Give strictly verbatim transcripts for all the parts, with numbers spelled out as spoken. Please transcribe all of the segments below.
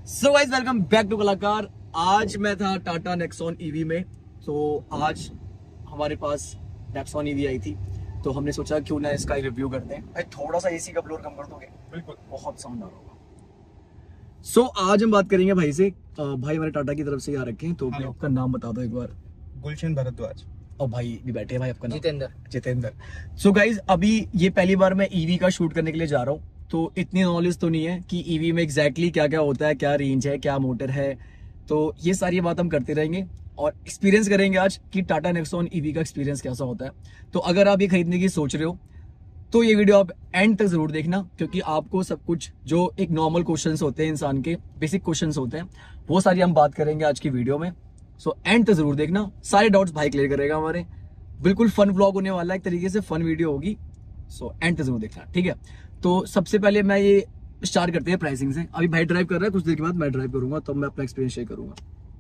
So guys welcome back to Kalakar. आज मैं था टाटा नेक्सॉन ईवी में। तो आज हमारे पास नेक्सॉन ईवी आई थी, तो हमने सोचा क्यों ना इसका रिव्यू करते हैं। भाई थोड़ा सा एसी का फ्लोर कम कर दोगे? बिल्कुल, बहुत शानदार होगा। सो so, आज हम बात करेंगे भाई से। भाई हमारे टाटा की तरफ से यहाँ रखे हैं, तो आपका नाम बता दो एक बार। गुलशन भारद्वाज। और भाई भी बैठे हैं, भाई आपका नाम? जितेंद्र। जितेंद्र। सो गाइज अभी ये पहली बार मैं ईवी का शूट करने के लिए जा रहा हूँ, तो इतनी नॉलेज तो नहीं है कि ईवी में एग्जैक्टली क्या क्या होता है, क्या रेंज है, क्या मोटर है। तो ये सारी बात हम करते रहेंगे और एक्सपीरियंस करेंगे आज कि टाटा नेक्सॉन ईवी का एक्सपीरियंस कैसा होता है। तो अगर आप ये खरीदने की सोच रहे हो तो ये वीडियो आप एंड तक जरूर देखना, क्योंकि आपको सब कुछ जो एक नॉर्मल क्वेश्चंस होते हैं, इंसान के बेसिक क्वेश्चंस होते हैं, वो सारी हम बात करेंगे आज की वीडियो में। सो एंड तक जरूर देखना, सारे डाउट्स भाई क्लियर करेगा हमारे। बिल्कुल फन व्लॉग होने वाला है, एक तरीके से फन वीडियो होगी। सो एंड तक जरूर देखना, ठीक है। तो सबसे पहले मैं ये स्टार्ट करते हैं प्राइसिंग से। अभी भाई ड्राइव कर रहा है, कुछ देर के बाद मैं ड्राइव करूंगा, तो मैं अपना एक्सपीरियंस शेयर करूंगा।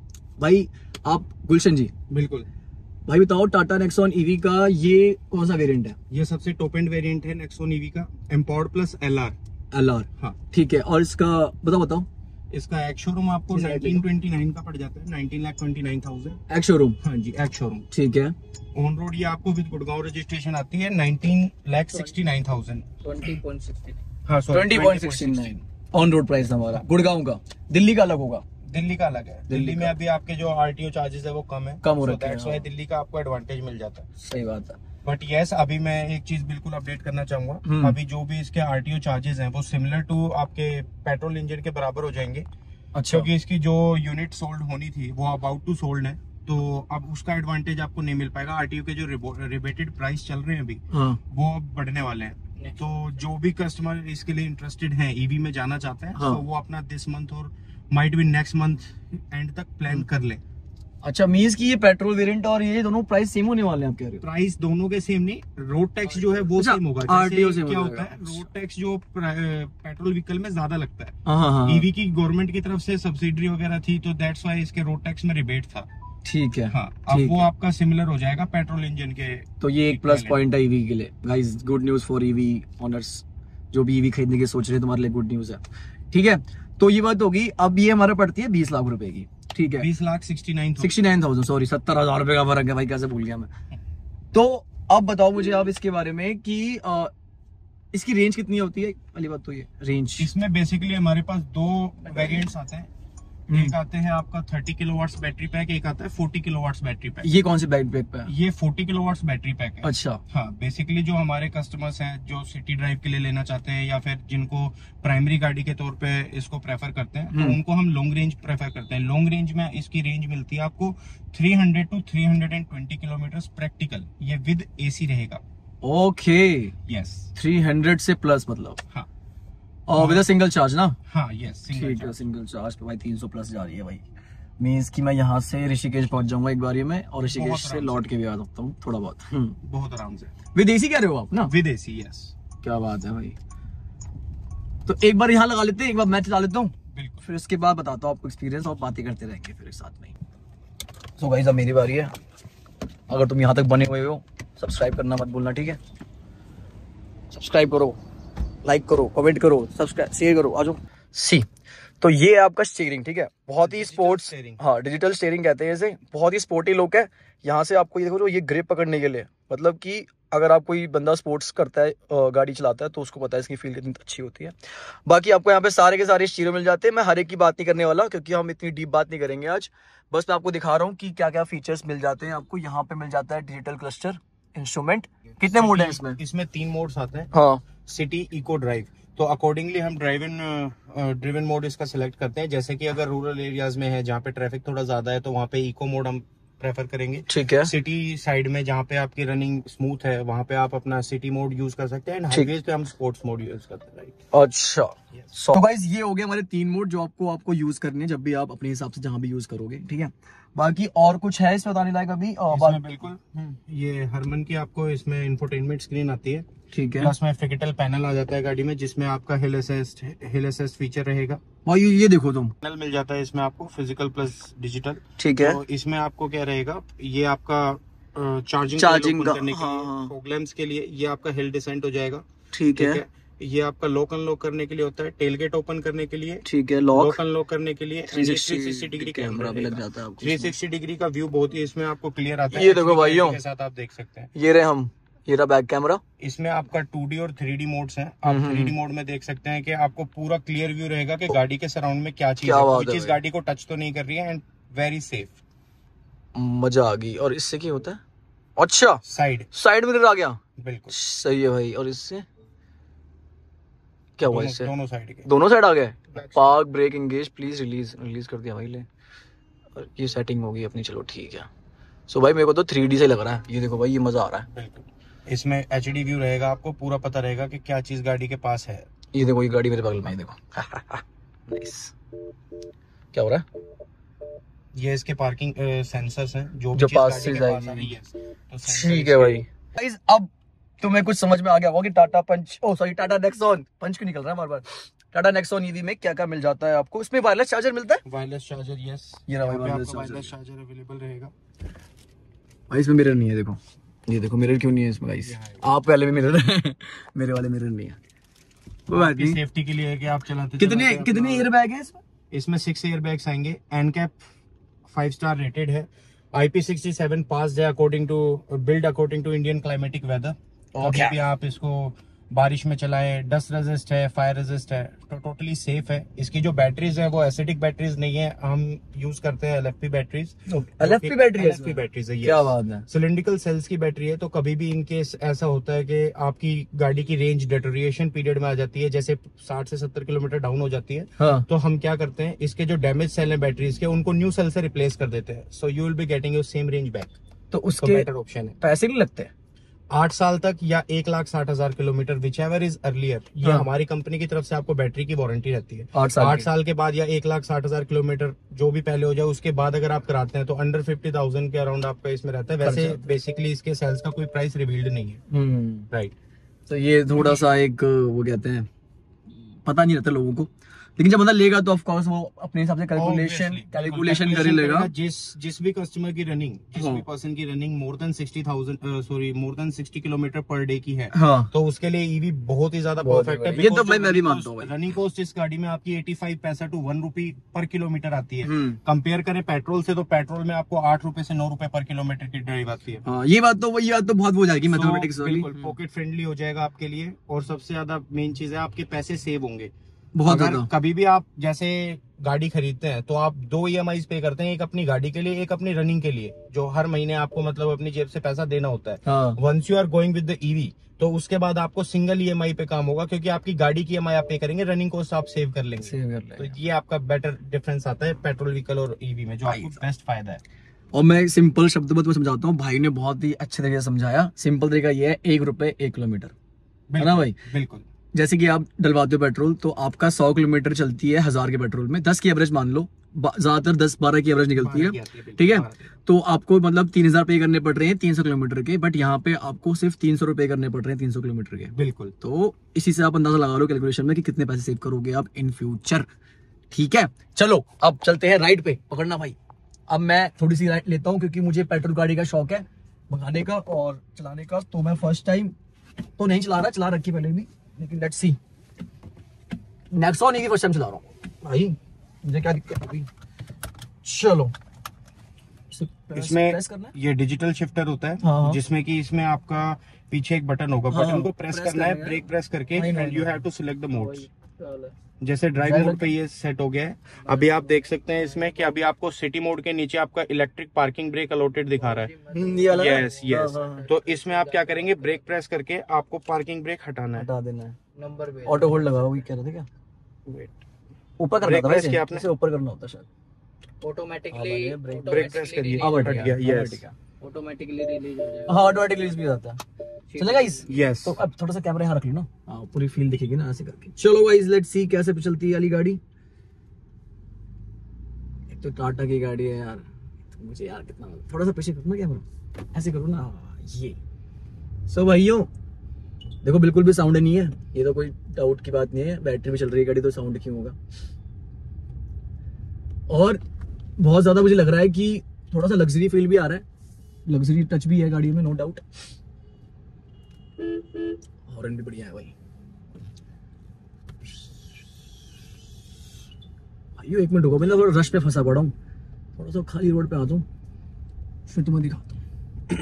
भाई आप गुलशन जी, बिल्कुल भाई बताओ टाटा नेक्सॉन ईवी का ये कौन सा वेरिएंट है? ये सबसे टॉप एंड वेरिएंट है नेक्सॉन ईवी का, एम्पावर्ड प्लस एलआर। एलआर, हाँ ठीक है। और इसका बताओ बताओ इसका एक्स शोरूम आपको नाइनटीन ट्वेंटी नाइन का पड़ जाता है, nineteen lakh twenty nine thousand ex showroom. हाँ जी, एक्स शोरूम ठीक है। ऑन रोड ये आपको विद गुड़गांव रजिस्ट्रेशन आती है nineteen lakh sixty nine thousand. Twenty point sixty हाँ twenty point sixty nine on road price हमारा गुड़गांव का। दिल्ली का अलग होगा? दिल्ली का अलग है। दिल्ली, दिल्ली में अभी आपके जो आरटीओ चार्जेस है वो कम है, कम हो रखे हैं। so दिल्ली का आपको एडवांटेज मिल जाता है। सही बात है। बट यस, अभी मैं एक चीज बिल्कुल अपडेट करना चाहूंगा। अभी जो भी इसके आरटीओ चार्जेस हैं वो सिमिलर टू आपके पेट्रोल इंजन के बराबर हो जाएंगे। अच्छा। क्योंकि इसकी जो यूनिट सोल्ड होनी थी वो अबाउट टू सोल्ड है, तो अब उसका एडवांटेज आपको नहीं मिल पाएगा। आरटीओ के जो रिबेटेड प्राइस चल रहे हैं अभी, हाँ। वो बढ़ने वाले हैं। तो जो भी कस्टमर इसके लिए इंटरेस्टेड हैं, ईवी में जाना चाहते हैं, हाँ। तो वो अपना दिस मंथ और might be next month end तक प्लान कर ले। अच्छा, मींस कि ये पेट्रोल वेरिएंट और ये दोनों प्राइस सेम होने वाले हैं आप कह रहे हो? प्राइस दोनों के सेम नहीं, रोड टैक्स जो है वो अच्छा, सेम होगा। आरटीओ सेम क्या होता है, रोड टैक्स जो पेट्रोल व्हीकल में ज्यादा लगता है, ईवी की गवर्नमेंट की तरफ से सब्सिडी वगैरह थी, तो दैट्स वाई इसके रोड टैक्स में रिबेट था। ठीक है, हाँ। अब वो आपका सिमिलर हो जाएगा पेट्रोल इंजन के। तो ये एक प्लस पॉइंट है ईवी के लिए। Guys good news for EV owners, जो भी ईवी खरीदने की सोच रहे हैं, तुम्हारे लिए गुड न्यूज है। ठीक है, तो ये बात होगी। अब ये हमारा पड़ती है बीस लाख रुपए की। ठीक है, बीस lakh sixty nine sixty nine thousand sorry सत्तर हजार रुपए का फर्क है भाई, कैसे भूल गया मैं। तो अब बताओ मुझे आप इसके बारे में कि आ, इसकी रेंज कितनी होती है? पहली बात तो ये रेंज। इसमें बेसिकली हमारे पास दो वेरिएंट्स आते हैं। एक आते हैं आपका थर्टी किलोवाट्स बैटरी पैक, एक आता है फोर्टी किलोवाट्स बैटरी पैक। ये कौन सी बैटरी पैक पे है? ये फोर्टी किलोवाट्स बैटरी पैक है। अच्छा, हाँ। बेसिकली जो हमारे कस्टमर्स हैं जो सिटी ड्राइव के लिए लेना चाहते हैं, या फिर जिनको प्राइमरी गाड़ी के तौर पे इसको प्रेफर करते हैं, तो उनको हम लॉन्ग रेंज प्रेफर करते हैं। लॉन्ग रेंज में इसकी रेंज मिलती है आपको three hundred two three hundred twenty kilometre practical. ये विद एसी रहेगा। ओके, यस, थ्री हंड्रेड से प्लस मतलब। हाँ, और विद सिंगल चार्ज ना? हाँ यस, ठीक है। सिंगल चार्ज पे भाई तीन सौ प्लस जा रही है भाई। मींस कि मैं यहाँ से ऋषिकेश पहुंच जाऊंगा एक बार में, और ऋषिकेश से लौट के भी आ सकता हूँ थोड़ा बहुत। बहुत आराम से। विद एसी कह रहे हो आप ना? With AC, yes. क्या बात है भाई। तो एक बार यहाँ लगा लेते हैं, एक बार मैं चला लेता हूँ, फिर उसके बाद बताता हूँ आपको एक्सपीरियंस, और बातें करते रहेंगे फिर साथ में। सो गाइस अब मेरी बारी है। अगर तुम यहाँ तक बने हुए हो, सब्सक्राइब करना मत भूलना, ठीक है? सब्सक्राइब करो, लाइक करो, कमेंट करो, सब्सक्राइब शेयर करो। आ जाओ। सी, तो ये है आपका स्टीयरिंग, ठीक है? बहुत ही स्पोर्ट्स, हाँ डिजिटल स्टीयरिंग कहते हैं इसे। बहुत ही स्पोर्टी लुक है। यहाँ से आपको ये देखो, ये ग्रिप पकड़ने के लिए, मतलब कि अगर आप कोई बंदा स्पोर्ट्स करता है, गाड़ी चलाता है, तो उसको पता है इसकी फील कितनी अच्छी होती है। बाकी आपको यहाँ पे सारे के सारे स्टीरियो मिल जाते हैं। मैं हर एक की बात नहीं करने वाला, क्योंकि हम इतनी डीप बात नहीं करेंगे आज। बस मैं आपको दिखा रहा हूँ कि क्या क्या फीचर्स मिल जाते हैं आपको। यहाँ पे मिल जाता है डिजिटल क्लस्टर इंस्ट्रूमेंट। कितने मोड है इसमें? इसमें तीन मोड्स आते हैं। हाँ, सिटी, इको, ड्राइव। तो अकॉर्डिंगली हम ड्राइव इन ड्रिवन मोड इसका सिलेक्ट करते हैं। जैसे कि अगर रूरल एरियाज में है, जहाँ पे ट्रैफिक थोड़ा ज्यादा है, तो वहाँ पे इको मोड हम प्रेफर करेंगे। ठीक है। सिटी साइड में जहाँ पे आपकी रनिंग स्मूथ है, वहाँ पे आप अपना सिटी मोड यूज कर सकते हैं। हाईवेज पे हम स्पोर्ट्स मोड यूज करते हैं। अच्छा, तो गाइस ये हो गया हमारे तीन मोड जो आपको आपको यूज करने हैं जब भी आप अपने हिसाब से जहाँ भी यूज करोगे, ठीक है? बाकी और कुछ है इसमें बताने लायक अभी? इसमें बिल्कुल ये हरमन की आपको इसमें इंफोटेनमेंट स्क्रीन आती है, ठीक है? प्लस में फिजिकल पैनल आ जाता है गाड़ी में, जिसमें आपका hill assist hill assist feature रहेगा। भाई ये देखो तुम, पैनल मिल जाता है इसमें आपको, फिजिकल प्लस डिजिटल, ठीक है? तो इसमें आपको क्या रहेगा, ये आपका चार्जिंग चार्जिंग करने के लिए, फॉग लैंप्स के लिए ये आपका हिल डिसेंट हो जाएगा, ठीक है? ये आपका लॉक अनलॉक करने के लिए होता है, टेलगेट ओपन करने के लिए, ठीक है, लॉक लॉक अनलॉक करने के लिए three three sixty sixty degree camera भी लग जाता है आपको। थ्री सिक्सटी डिग्री का व्यू बहुत ही इसमें आपको क्लियर आता है। ये देखो भाइयों के साथ आप देख सकते हैं, ये रहे हम, ये रहा बैक कैमरा। इसमें आपका टू डी और थ्री डी मोड्स हैं। आप थ्री डी मोड में देख सकते हैं कि आपको पूरा क्लियर व्यू रहेगा कि गाड़ी के सराउंड में क्या चीज है, कोई चीज गाड़ी को टच तो नहीं कर रही है, एंड वेरी सेफ। मजा आ गई। और इससे क्या होता है? अच्छा, साइड साइड मिरर आ गया, बिल्कुल सही है भाई। और इससे क्या हुआ? इससे दोनों साइड के दोनों साइड आ गए। Park brake engage please release release कर दिया भाई ले। और ये सेटिंग होगी अपनी, चलो ठीक है। सो भाई मेरे को तो थ्री डी से लग रहा है, ये देखो भाई, ये मजा आ रहा है। बिल्कुल इसमें एच डी व्यू रहेगा, आपको पूरा पता रहेगा कि क्या चीज गाड़ी के पास है। ये देखो, ये गाड़ी मेरे बगल में है, देखो नाइस। क्या हो रहा है? ये इसके पार्किंग सेंसर्स हैं जो जो भी पास चीज से गाड़ी के पास आ जाएगी। रही है, तो ठीक है भाई। गाइस अब तुम्हें कुछ समझ में आ गया होगा कि Tata Punch, oh sorry Tata Nexon, Punch क्यों निकल रहा है बार बार। टाटा नेक्सॉन ईवी में क्या क्या मिल जाता है आपको? इसमें वायरलेस चार्जर मिलता है, वायरलेस चार्जर, यस, ये रहा भाई वायरलेस वायरलेस चार्जर अवेलेबल रहेगा। भाई इसमें मिरर नहीं है, देखो ये देखो मिरर क्यों नहीं है इसमें गाइस। आप पहले में मिरर है मेरे वाले मिरर नहीं है। कोई बात नहीं, सेफ्टी के लिए है कि आप चलाते कितने कितने एयर बैग है इसमें? इसमें सिक्स एयर बैग्स आएंगे। एनकैप फाइव स्टार रेटेड है, I P sixty seven pass है according to build according to Indian climatic weather. Okay. भी आप इसको बारिश में चलाएं, डस्ट रेजिस्ट है, फायर रेजिस्ट है, तो टोटली सेफ है। इसकी जो बैटरीज है वो एसिडिक बैटरीज नहीं है, हम यूज करते हैं L F P batteries. L F P battery है, एल एफ पी बैटरीज है, क्या बात है। सिलिंड्रिकल सेल्स की बैटरी है, तो कभी भी इन केस ऐसा होता है कि आपकी गाड़ी की रेंज डिटोरिएशन पीरियड में आ जाती है, जैसे साठ से सत्तर किलोमीटर डाउन हो जाती है, हाँ। तो हम क्या करते हैं, इसके जो डैमेज सेल है बैटरीज के, उनको न्यू सेल से रिप्लेस कर देते हैं। So you will be getting your same range back. तो उसके बेटर ऑप्शन है। पैसे नहीं लगते? आठ साल तक या एक लाख साठ हजार kilometre, whichever is earlier. ये हाँ। हमारी कंपनी की तरफ से आपको बैटरी की वारंटी रहती है। आठ साल आठ साल के बाद या एक लाख साठ हजार किलोमीटर जो भी पहले हो जाए, उसके बाद अगर आप कराते हैं तो अंडर फिफ्टी थाउजेंड के अराउंड आपका इसमें रहता है। वैसे बेसिकली इसके सेल्स का कोई प्राइस रिवील्ड नहीं है। राइट, तो ये थोड़ा सा एक वो कहते हैं, पता नहीं रहता लोगों को, लेकिन जब बंदा लेगा तो ऑफ कोर्स वो अपने हिसाब से कैलकुलेशन कैलकुलेशन कर ही लेगा। जिस जिस भी कस्टमर की रनिंग, जिस भी पर्सन की running more than sixty thousand sorry more than sixty kilometre per day की है, हाँ। तो उसके लिए ईवी बहुत ही ज्यादा परफेक्ट है। ये तो मैं भी मानता हूँ। रनिंग कॉस्ट इस गाड़ी में आपकी एटी फाइव पैसा to one rupee per kilometre आती है। हम्म। कंपेयर करें पेट्रोल से, तो पेट्रोल में आपको आठ रुपए से नौ रुपए पर किलोमीटर की ड्राइव आती है। हाँ, ये बात तो वही बात तो बहुत हो जाएगी मैथमेटिक्स वाली। बिल्कुल पॉकेट फ्रेंडली हो जाएगा आपके लिए, और सबसे ज्यादा मेन चीज है आपके पैसे सेव होंगे बहुत अगर ज्यादा। कभी भी आप जैसे गाड़ी खरीदते हैं तो आप दो ई एम आई पे करते हैं, एक अपनी गाड़ी के लिए, एक अपनी रनिंग के लिए, जो हर महीने आपको मतलब अपनी जेब से पैसा देना होता है। Once you are going with the EV, तो उसके बाद आपको सिंगल ई एम आई पे काम होगा, क्योंकि आपकी गाड़ी की ई एम आई आप पे करेंगे, रनिंग कॉस्ट आप सेव कर लेंगे। सेव कर लेंगे। तो ये आपका बेटर डिफरेंस आता है पेट्रोल व्हीकल और ईवी में, जो आपको बेस्ट फायदा है। और मैं सिंपल शब्द में समझाता हूँ, भाई ने बहुत ही अच्छे तरीके से समझाया। सिंपल तरीका ये है, एक रुपए एक किलोमीटर, है ना भाई? बिल्कुल। जैसे कि आप डलवाते हो पेट्रोल, तो आपका सौ किलोमीटर चलती है हजार के पेट्रोल में, दस की एवरेज मान लो, ज्यादातर दस बारह की एवरेज निकलती है, ठीक है? तो आपको मतलब तीन हजार पे करने पड़ रहे हैं तीन सौ किलोमीटर के, बट यहाँ पे आपको सिर्फ तीन सौ रुपए करने पड़ रहे हैं तीन सौ किलोमीटर के। बिल्कुल। तो इसी से आप अंदाजा लगा लो कैलकुलेशन में कि कितने पैसे सेव करोगे आप इन फ्यूचर। ठीक है, चलो अब चलते हैं राइड पे। पकड़ना भाई, अब मैं थोड़ी सी राइड लेता हूँ, क्योंकि मुझे पेट्रोल गाड़ी का शौक है भगाने का और चलाने का। तो मैं फर्स्ट टाइम तो नहीं चला रहा, चला रखी पहले भी, लेकिन let's see. Nexon EV first time चला रहा हूँ भाई, मुझे क्या दिक्कत होगी। चलो, इसमें ये डिजिटल शिफ्टर होता है, हाँ। जिसमें कि इसमें आपका पीछे एक बटन होगा, हाँ, बटन को प्रेस, प्रेस करना है, ब्रेक प्रेस करके, and you have to select the modes. जैसे ड्राइव मोड पे ये सेट हो गया है। अभी आप देख सकते हैं इसमें कि अभी आपको सिटी मोड के नीचे आपका इलेक्ट्रिक पार्किंग ब्रेक अलॉटेड दिखा रहा है। Yes yes. तो इसमें आप क्या करेंगे, ब्रेक प्रेस करके आपको पार्किंग ब्रेक हटाना है, हटा देना है। नंबर ऑटो होल्ड लगाओ, ये कह रहे थे क्या? वेट, ऊपर करना था वैसे, आपने इसे ऊपर करना होता शायद। ऑटोमेटिकली ब्रेक प्रेस करिए, अब हट गया। यस, ऑटोमेटिकली रिलीज हो जाएगा। हाँ, ऑटोमेटिकली रिलीज भी जाता है। चलेगा इस? यस। तो अब थोड़ा सा कैमरा यहाँ रख लो ना, हाँ, पूरी फील दिखेगी ना ऐसे करके। चलो गाइस, लेट्स सी कैसे चलती है वाली गाड़ी। एक तो टाटा की गाड़ी है यार, तो मुझे यार कितना, थोड़ा सा पीछे करो ना कैमरा, ऐसे करो ना, ये। सो भाइयों देखो, बिल्कुल भी साउंड नहीं है, ये तो कोई डाउट की बात नहीं है, बैटरी भी चल रही है गाड़ी, तो साउंड क्यों होगा। और बहुत ज्यादा मुझे लग रहा है कि थोड़ा सा लग्जरी फील भी आ रहा है, लग्जरी टच भी है गाड़ी में, नो डाउट। हॉर्न भी बढ़िया है भाई। भाई एक मिनट रुको, मैं थोड़ा रश पे फंसा पड़ा हूँ, थोड़ा सा खाली रोड पे आता हूँ फिर तुम्हें दिखाता हूँ।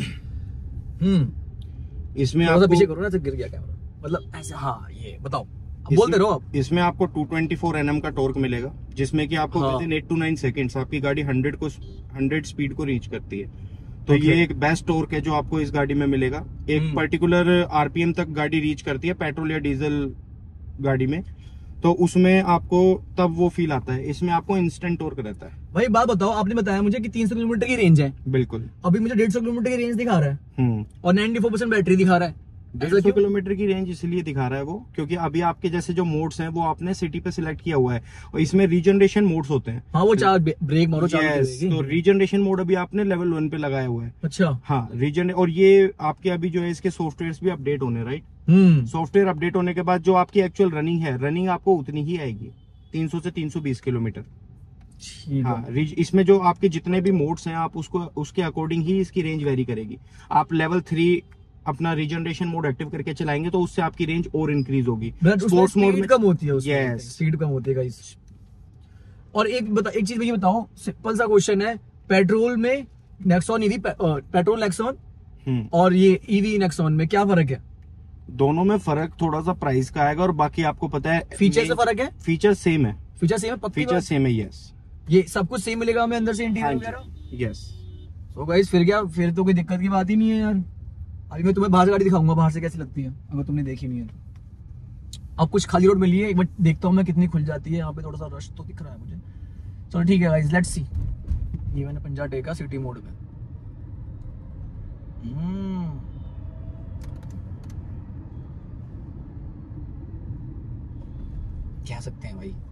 हम्म इसमें थोड़ा सा आपको पीछे करो ना तो गिर गया कैमरा, मतलब ऐसे। हाँ ये बताओ, अब बोलते रहो आप। इसमें आपको two twenty four N M का टॉर्क मिलेगा, जिसमें कि आपको हाँ। Within eight to nine seconds आपकी गाड़ी हंड्रेड को हंड्रेड स्पीड को रीच करती है। तो Okay. ये एक बेस्ट टॉर्क है जो आपको इस गाड़ी में मिलेगा। एक हम्म। पर्टिकुलर आरपीएम तक गाड़ी रीच करती है पेट्रोल या डीजल गाड़ी में, तो उसमें आपको तब वो फील आता है। इसमें आपको इंस्टेंट टॉर्क रहता है। भाई बात बताओ, आपने बताया मुझे कि तीन सौ किलोमीटर की रेंज है, बिल्कुल। अभी मुझे डेढ़ सौ किलोमीटर की रेंज दिखा रहा है हम्म और नाइन्टी फोर परसेंट बैटरी दिखा रहा है। डेढ़ ऐसा सौ क्यों? किलोमीटर की रेंज इसलिए दिखा रहा है वो, क्योंकि अभी आपके जैसे जो मोड्स हैं वो आपने सिटी पे सिलेक्ट किया हुआ है, और इसमें रीजनरेशन मोड्स होते हैं। हाँ वो चार ब्रेक मारो चालू कर Yes, देगी। तो रीजनरेशन मोड अभी आपने लेवल वन पे लगाया हुआ है। अच्छा। हाँ रीजन, और ये आपके अभी जो है इसके सॉफ्टवेयर भी अपडेट होने, राइट। हम्म सॉफ्टवेयर अपडेट होने के बाद जो आपकी एक्चुअल रनिंग है, रनिंग आपको उतनी ही आएगी, तीन सौ से तीन सौ बीस किलोमीटर। ठीक हाँ है। रीज- इसमें जो आपके जितने भी मोड्स हैं आप उसको उसके अकॉर्डिंग ही इसकी रेंज वेरी करेगी। आप लेवल थ्री अपना रीजनरेशन मोड एक्टिव करके चलाएंगे तो उससे आपकी रेंज और इंक्रीज होगी। स्पोर्ट्स मोड में कम होती है उसमें, Yes. स्पीड कम होती है गाइस। और एक बता एक चीज मुझे बताओ, सिंपल सा क्वेश्चन है, पेट्रोल में Nexon EV, petrol Nexon hmm और ये ईवी नेक्सॉन में क्या फर्क है? दोनों में फर्क थोड़ा सा प्राइस का आएगा, और बाकी आपको पता है फीचर से फर्क है? फीचर सेम है। फीचर सेम है, पक्की फीचर बात? सेम है, यस। ये सब कुछ सेम मिलेगा हमें अंदर से, इंटीरियर वगैरह? यस। तो गाइस फिर क्या, फिर तो कोई दिक्कत की बात ही नहीं है यार। अभी मैं तुम्हें बाहर से गाड़ी दिखाऊंगा, बाहर से कैसी लगती है अगर तुमने देखी नहीं है तो। अब कुछ खाली रोड मिली है, एक बार देखता हूँ मैं कितनी खुल जाती है। यहाँ पे थोड़ा सा रश तो दिख रहा है मुझे। चलो ठीक है गाइस, लेट्स सी। ये मैंने पंजा टेका सिटी मोड में। हम्म कह सकते हैं भाई,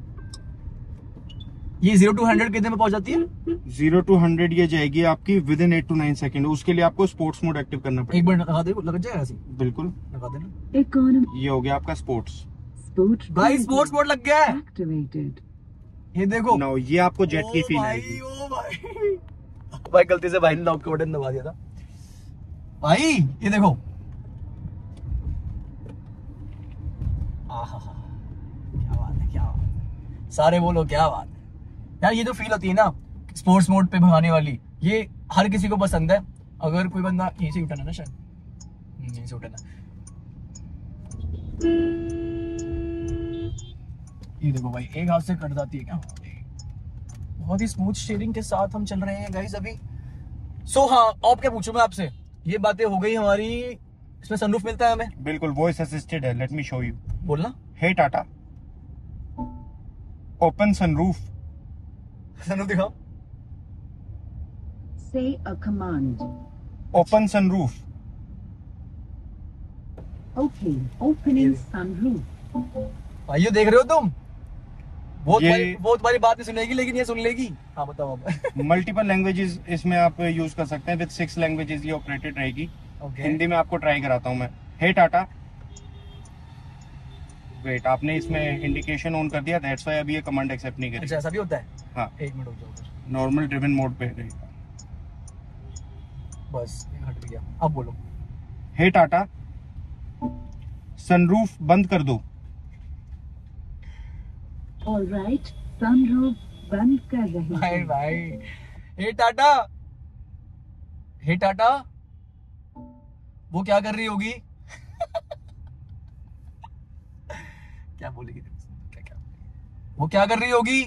ये जीरो टू हंड्रेड कितने में पहुंच जाती है? जीरो टू हंड्रेड ये जाएगी आपकी within eight to nine second. उसके लिए आपको स्पोर्ट्स मोड एक्टिव करना एक पड़ेगा। मिनट लगा दे, लग जाएगा ऐसे? बिल्कुल, लगा देना। Economy ये हो गया आपका स्पोर्ट्स। sport भाई स्पोर्ट्स मोड लग गया है, activated. ये देखो। नाउ ये आपको जेट की ओ फील भाई, आएगी। ओ भाई भाई गलती से भाई ने लॉक का बटन दबा दिया था भाई। ये देखो, आहा, क्या बात है, क्या बात है। सारे बोलो क्या बात है यार। ये जो फील होती है ना स्पोर्ट्स मोड पे भगाने वाली, ये हर किसी को पसंद है। अगर कोई बंदा यहीं से उठाना ना, शायद यहीं से उठाना। ये देखो भाई, एक हाथ से कट जाती है क्या? बहुत ही स्मूथ स्टीयरिंग के साथ हम चल रहे हैं गाइस अभी। सो so, हाँ, अब क्या पूछूं मैं आपसे, ये बातें हो गई हमारी। इसमें सनरूफ मिलता है हमें? बिल्कुल, वॉइस असिस्टेड है। Let me show you. बोलना। Hey Tata, open sunroof. Sunroof दिखाओ। Say a command. Open sunroof. Okay, opening sunroof. भाई ये देख रहे हो तुम, बहुत ये- तुम्हारी बहुत तुम्हारी बात नहीं सुनेगी, लेकिन ये सुन लेगी। हाँ बताओ आप। मल्टीपल लैंग्वेजेस इसमें आप यूज कर सकते हैं। विद सिक्स लैंग्वेजेस ये ऑपरेटेड रहेगी। ओके। हिंदी में आपको ट्राई कराता हूँ मैं। हे टाटा, वेट, आपने इसमें इंडिकेशन ऑन कर दिया, दैट्स व्हाई अभी ये कमांड एक्सेप्ट नहीं अच्छा करेगी। ऐसा भी होता है? हाँ, एक मिनट रुक जाओ फिर। नॉर्मल ड्रिवन मोड पे रहेगा। बस ये हट गया, अब बोलो। हे टाटा, सनरूफ बंद कर दो। All right, sunroof बंद कर रहे भाई हैं. भाई, हे टाटा, हे टाटा, वो क्या कर रही होगी? क्या बोलेगी? क्या क्या वो क्या कर रही होगी?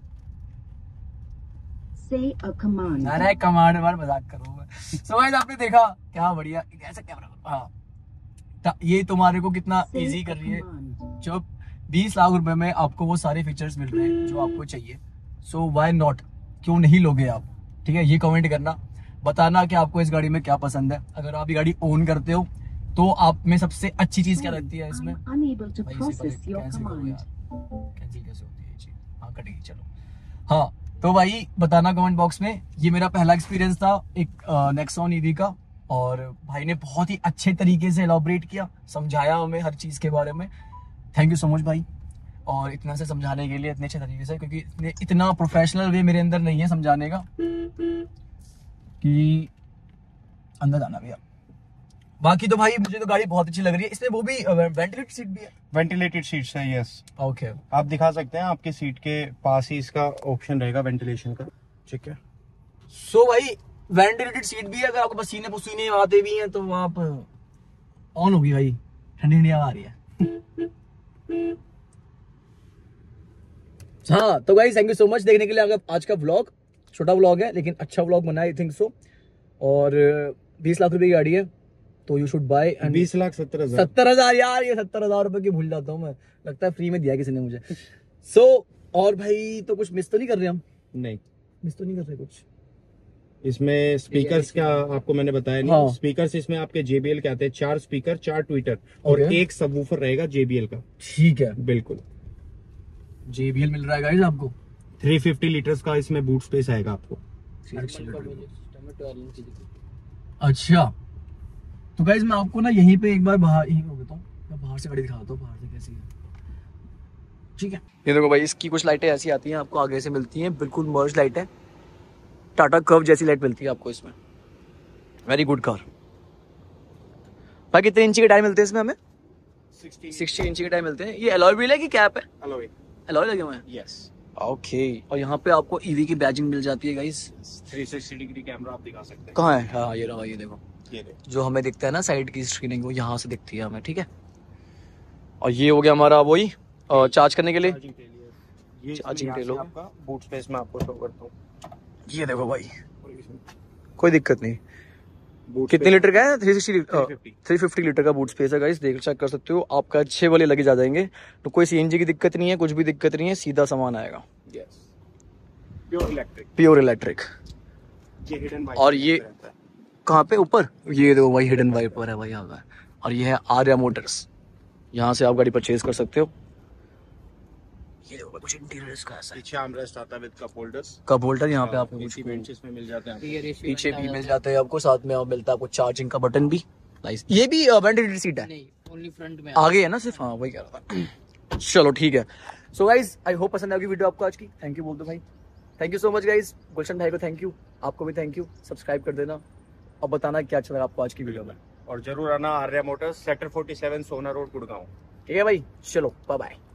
Say a command. अरे कमांड मार, मजाक करो। सो गाइस, आपने देखा क्या बढ़िया ऐसा कैमरा। हाँ, ता- ये तुम्हारे को कितना Say इजी a कर रही है। command. जो बीस लाख रुपए में आपको वो सारे फीचर्स मिल रहे हैं जो आपको चाहिए। सो व्हाई नॉट, क्यों नहीं लोगे आप? ठीक है, ये कमेंट करना, बताना कि आपको इस गाड़ी में क्या पसंद है। अगर आप ये गाड़ी ओन करते हो तो आप में सबसे अच्छी चीज क्या लगती है इसमें? I'm unable to भाई इसे process पहले your कैंसिल करो command. यार, कैंसिल कैसे होती है ये चीज? हाँ कटेगी, चलो। हाँ तो भाई बताना कमेंट बॉक्स में। ये मेरा पहला एक्सपीरियंस था एक नेक्सॉन ईवी का, और भाई ने बहुत ही अच्छे तरीके से एलॉबरेट किया, समझाया हमें हर चीज के बारे में। थैंक यू सो मच भाई, और इतना से समझाने के लिए, इतने अच्छे तरीके से, क्योंकि इतने इतना प्रोफेशनल वे मेरे अंदर नहीं है समझाने का कि अंदर जाना भैया। बाकी तो भाई मुझे तो गाड़ी बहुत अच्छी लग रही है। इसमें वो भी वेंटिलेटेड सीट भी है। वेंटिलेटेड सीट्स है, यस। ओके, आप दिखा सकते हैं, आपके सीट के पास ही इसका ऑप्शन रहेगा वेंटिलेशन का। ठीक है। सो भाई वेंटिलेटेड सीट भी है, अगर आपको पसीने पसीने आते भी हैं तो आप ऑन होगी भाई, ठंडी ठंडी हवा आ रही है। हाँ तो guys thank you so much देखने के लिए। अगर आज का व्लॉग छोटा व्लॉग है लेकिन अच्छा व्लॉग बना, आई थिंक सो। और बीस लाख रुपए की गाड़ी है तो यू शुड बाय। बीस लाख सत्तर हजार सत्तर हजार यार, ये सत्तर हजार रुपए की भूल जाता हूँ मैं, लगता है फ्री में दिया किसी ने मुझे। सो so, और भाई तो कुछ मिस तो नहीं कर रहे हम? नहीं, मिस तो नहीं कर रहे कुछ। इसमें स्पीकर्स क्या आपको मैंने बताया नहीं। हाँ। स्पीकर्स इसमें आपके जेबीएल के आते हैं, चार स्पीकर, चार ट्विटर और Okay. एक सबवूफर रहेगा जेबीएल का। ठीक है, बिल्कुल। जेबीएल मिल रहा है गाइस आपको। तीन सौ पचास लीटर्स का इसमें बूट स्पेस आएगा आपको। अच्छा तो गाइस मैं आपको ना यहीं पे एक बार बाहर यहीं हो गया हूँ, मैं बाहर से गाड़ी दिखाता हूँ बाहर से कैसी है। ठीक है, ये देखो भाई इसकी कुछ लाइटें ऐसी आती हैं आपको, आगे से मिलती हैं, बिल्कुल मर्ज लाइट है, टाटा कर्व जैसी लाइट मिलती है आपको इसमें। Very good car. भाई कितने इंची के टायर मिलते हैं इसमें हमें? साठ इंची के टायर मिलते हैं। ये अलॉय व्हील है कि कैप है? अलॉय अलॉय लगे हुए हैं। यस। ओके, और यहाँ पे आपको ईवी की बैजिंग मिल जाती है गाइस। तीन सौ साठ डिग्री कैमरा आप दिखा सकते हैं। कहाँ है? हाँ ये रहा, ये देखो, ये देखो जो हमें दिखता है ना साइड की स्क्रीनिंग, वो यहाँ से दिखती है हमें। ठीक है, और ये हो गया हमारा वही चार्ज करने के लिए। चार्जिंग के लिए ये चार्जिंग यहाँ के से लिए आपका बूट स्पेस में आपको शो करता हूँ। ये देखो भाई, कोई दिक्कत नहीं। बूट कितने लीटर का है? थ्री सिक्सटी पचास। थ्री फिफ्टी लीटर का बूट स्पेस है गाइस, देख चेक कर सकते हो। आपका अच्छे वाले लगे जा जाएंगे, तो कोई सीएनजी की दिक्कत नहीं है, कुछ भी दिक्कत नहीं है, सीधा सामान आएगा। Yes, pure electric. Pure electric. ये हिडन और ये कहाँ पे? ऊपर ये देखो भाई, हिडन वाइपर है भाई यहाँ का। और ये है आर्या मोटर्स, यहाँ से आप गाड़ी परचेज कर सकते हो। ये देखो कुछ इंटीरियर इसका ऐसा है, पीछे आर्मरेस्ट आता है with cup holders. Cup holder यहाँ पे आपको इसी बेंचेस में मिल जाते हैं। पीछे भी मिल जाते हैं आपको, साथ में मिलता है आपको चार्जिंग का बटन भी। नाइस। ये भी वेंटिलेटेड सीट है? नहीं, ओनली फ्रंट में आगे है ना सिर्फ? हाँ वही कह रहा था। चलो ठीक है। सो गाइज आई होप पसंद आएगी वीडियो आपको आज की। थैंक यू बोल दो भाई। Thank you so much guys. Gulshan भाई को थैंक यू, आपको भी थैंक यू। सब्सक्राइब कर देना और बताना क्या अच्छा लगा आपको आज की वीडियो में। और जरूर आना आर्या मोटर्स, सेक्टर सैंतालीस, सोना रोड, गुड़गांव। ठीक है भाई, चलो बाय बाय।